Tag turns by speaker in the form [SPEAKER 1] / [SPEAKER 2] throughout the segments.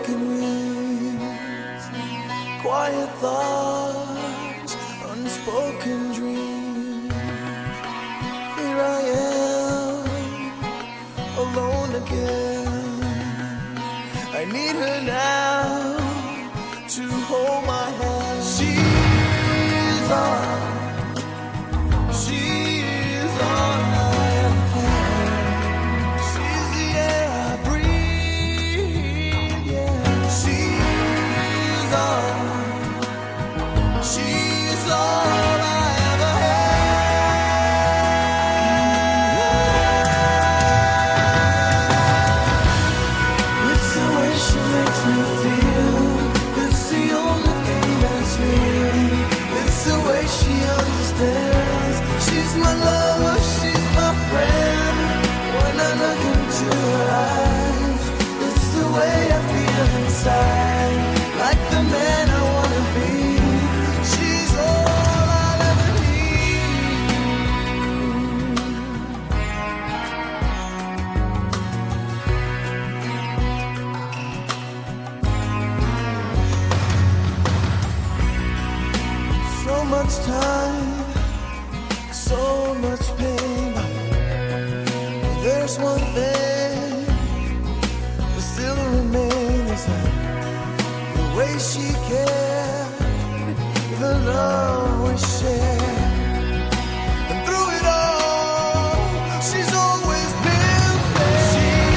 [SPEAKER 1] broken wings, quiet thoughts, unspoken dreams. Here I am, alone again. I need her now to hold my hand. She's all I ever had. She's the air I breathe, yeah. She's all I ever had. It's the way she makes me feel. It's the only thing that's real. It's the way she understands. She's my lover, she's my friend. When I look into her eyes, it's the way I feel inside. Like the man I wanna be. She's all I'll ever need. So much time, so much pain. There's one thing that still remains, the way she cared, the love we shared. And through it all, she's always been there.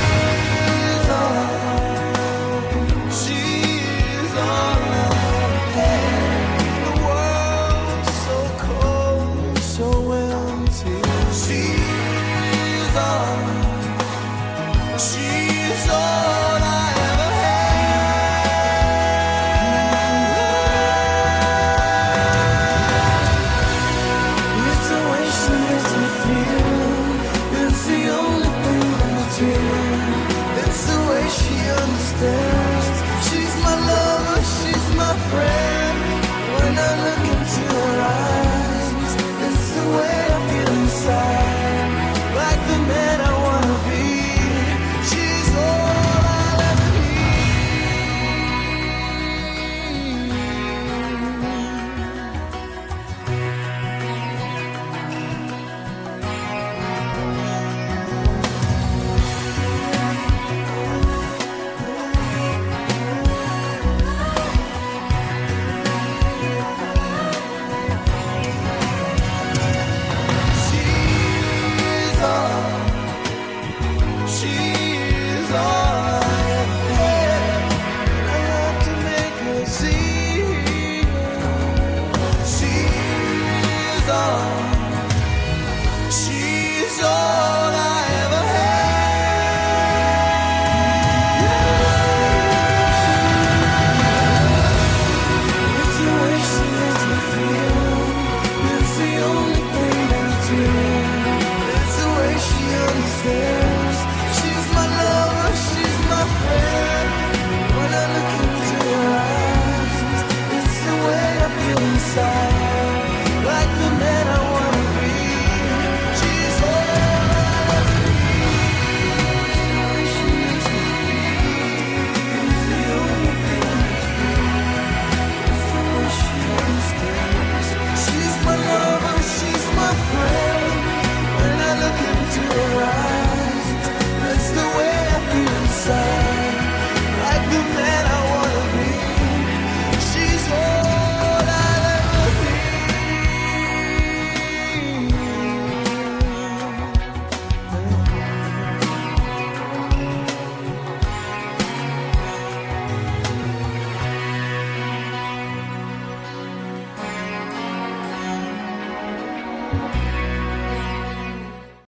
[SPEAKER 1] She's all I had. The world's so cold, so empty. She's all I ever had. It's the way she makes me feel. It's the only thing that's real. It's the way she understands.